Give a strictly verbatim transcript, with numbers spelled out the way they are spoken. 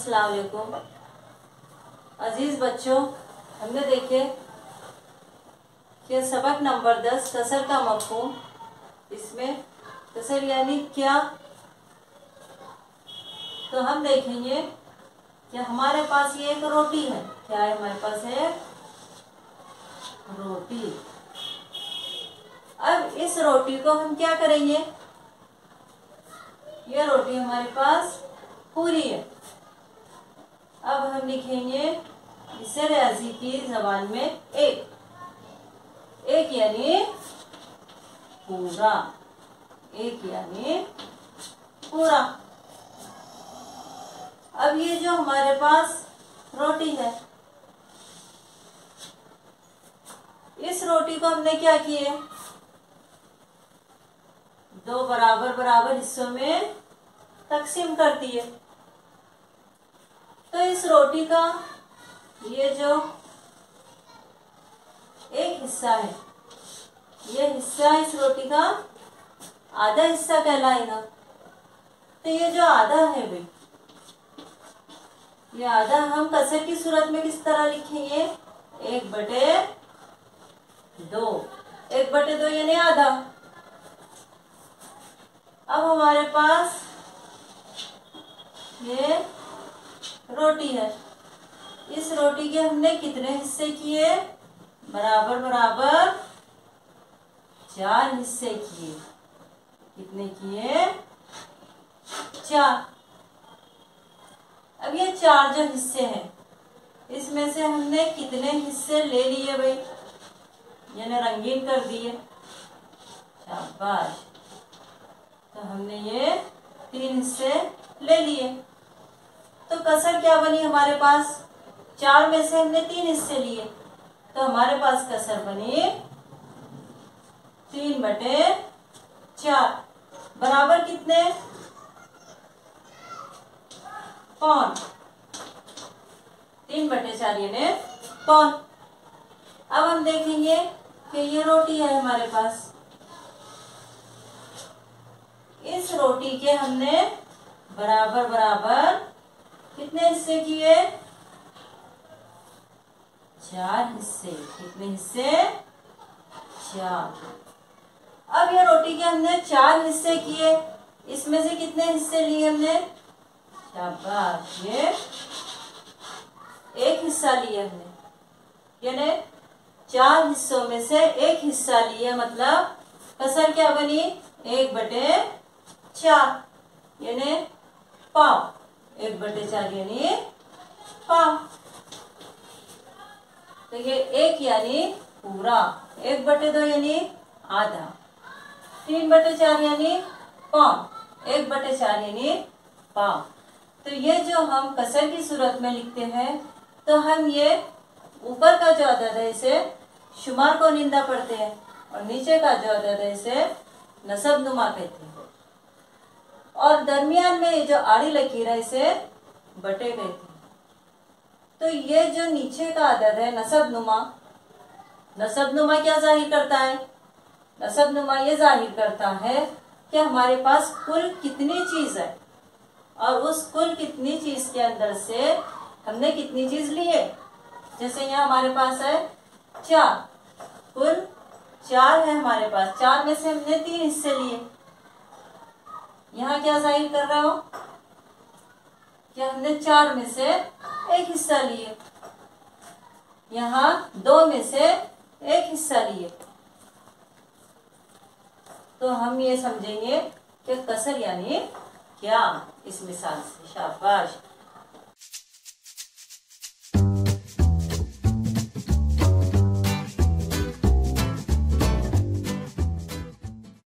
अस्सलाम वालेकुम अजीज बच्चों, हमने देखे कि सबक नंबर दस कसर का मफ़हूम। इसमें कसर यानी क्या, तो हम देखेंगे कि हमारे पास ये एक रोटी है। क्या है हमारे पास? है रोटी। अब इस रोटी को हम क्या करेंगे? ये रोटी हमारे पास पूरी है। अब हम लिखेंगे इसे रियाजी की जबान में एक। एक यानी पूरा, एक यानी पूरा। अब ये जो हमारे पास रोटी है, इस रोटी को हमने क्या किए? दो बराबर बराबर हिस्सों में तकसीम कर दिए। तो इस रोटी का ये जो एक हिस्सा है, ये हिस्सा इस रोटी का आधा हिस्सा कहलाएगा। तो ये जो आधा है भाई, ये आधा हम कसर की सूरत में किस तरह लिखेंगे? एक बटे दो। एक बटे दो यानी आधा। अब हमारे पास ये रोटी है। इस रोटी के हमने कितने हिस्से किए? बराबर बराबर चार हिस्से किए। कितने किए? चार। अब ये चार जो हिस्से हैं, इसमें से हमने कितने हिस्से ले लिए भाई? यानी रंगीन कर दिए। शाबाश। तो हमने ये तीन हिस्से ले लिए। तो कसर क्या बनी हमारे पास? चार में से हमने तीन हिस्से लिए, तो हमारे पास कसर बनी तीन बटे चार। बराबर कितने? पौन। तीन बटे चार यानी पौन। अब हम देखेंगे कि ये रोटी है हमारे पास। इस रोटी के हमने बराबर बराबर कितने हिस्से किए? चार हिस्से। कितने हिस्से? चार। अब ये रोटी के हमने चार हिस्से किए, इसमें से कितने हिस्से लिए हमने? शाबाश, ये एक हिस्सा लिए हमने। यानी चार हिस्सों में से एक हिस्सा लिए, मतलब कसर क्या बनी? एक बटे चार यानी पाव। एक बटे चार यानी पाव। तो ये एक यानी पूरा, एक बटे दो यानी आधा, तीन बटे चार यानी पौन, एक बटे चार यानी पाव। तो ये जो हम कसर की सूरत में लिखते हैं, तो हम ये ऊपर का जो अदद है इसे शुमार को निंदा पढ़ते हैं, और नीचे का जो अदद है इसे नसब नुमा कहते हैं, और दरमियान में ये जो आड़ी लकीर है इसे बटे कहते हैं। तो ये जो नीचे का अदद है नसब नुमा, नसब नुमा क्या जाहिर करता है? नसब नुमा ये जाहिर करता है कि हमारे पास कुल कितनी चीज है, और उस कुल कितनी चीज के अंदर से हमने कितनी चीज ली है। जैसे यहाँ हमारे पास है चार, कुल चार है हमारे पास। चार में से हमने तीन हिस्से लिए। यहाँ क्या जाहिर कर रहा हो कि हमने चार में से एक हिस्सा लिए, यहाँ दो में से एक हिस्सा लिए। तो हम ये समझेंगे कि कसर यानी क्या इस मिसाल से। शाबाश।